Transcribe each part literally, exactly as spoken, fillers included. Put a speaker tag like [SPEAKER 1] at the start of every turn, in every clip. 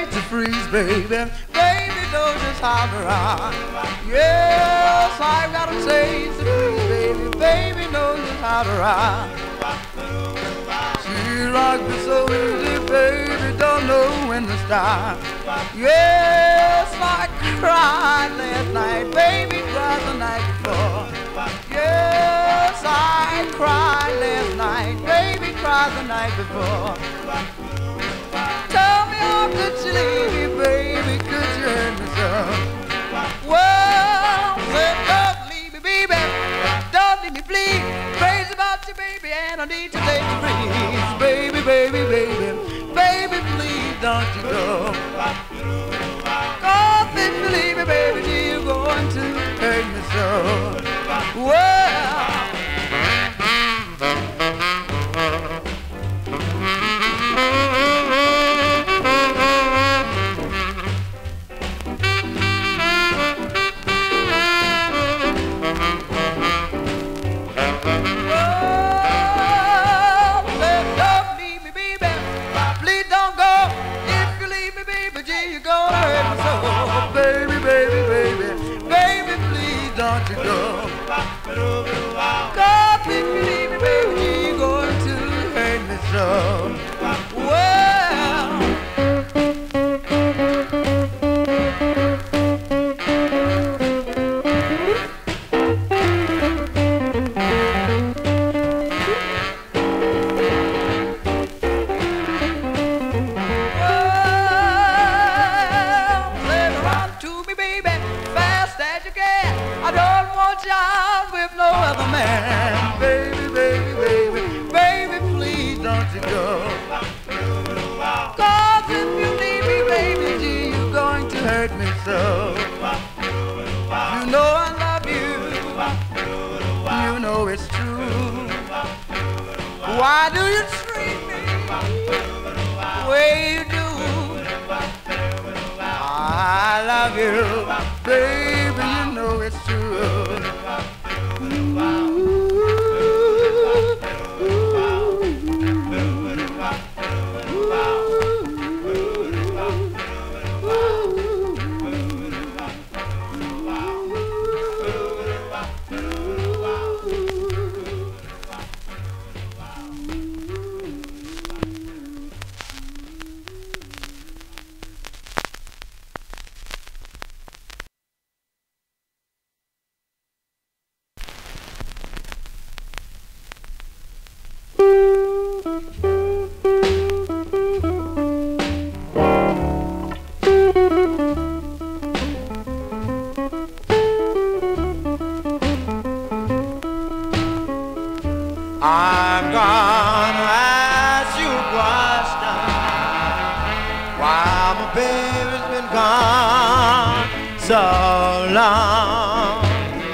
[SPEAKER 1] hate to freeze, baby. Baby, don't just hop around. Yes, I've got a taste to freeze, baby. Baby, don't just hop around. She rocks me so easy, baby, don't know when to stop. Yes, I cried last night, baby, cried the night before. Yes, I cried last night, baby, cried the night before. Tell me how could you leave me, baby, could you hurt me so? Well, say don't leave me, baby, don't leave me bleed. Crazy about you, baby, and I need to let you breathe. Baby, baby, baby, baby, please don't you go. Cause if you leave me, baby, you're going to hurt me so. Well, don't you go. God, if you leave me, baby, you're going to hurt me so. Well, well, run to me, baby, fast as you can. I don't want you out with no other man. Baby, baby, baby, baby, please don't you go. Cause if you leave me, baby, gee, you're going to hurt me so. You know I love you, you know it's true. Why do you treat me the way you do? I love you, baby, you know it's true. I'm gonna ask you a question. Why my baby's been gone so long?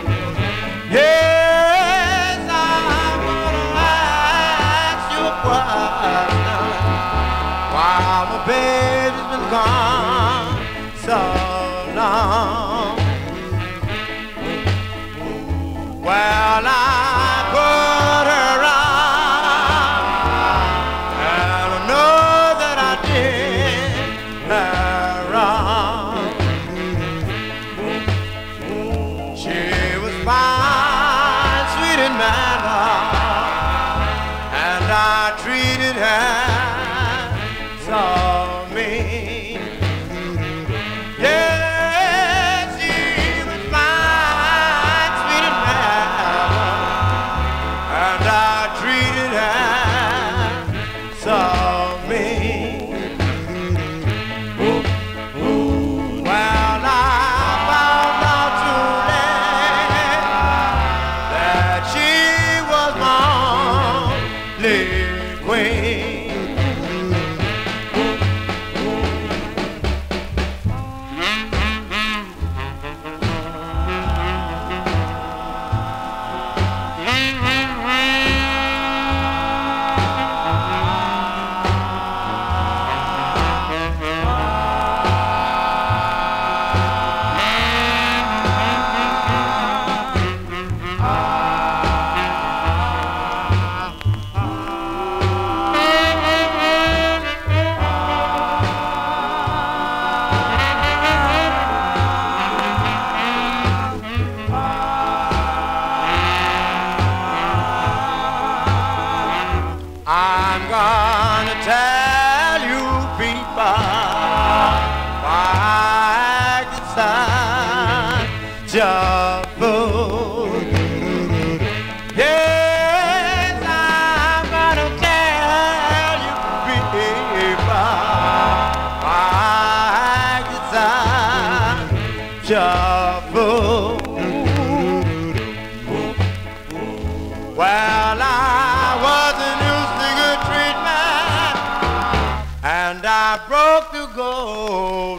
[SPEAKER 1] Yes, I'm gonna ask you a question. Why my baby's been gone so long? Well, I queen. I'm gonna tell you people why it's such a fool. Yes, I'm gonna tell you people why it's such a fool. Well, I wasn't used to good treatment, and I broke the gold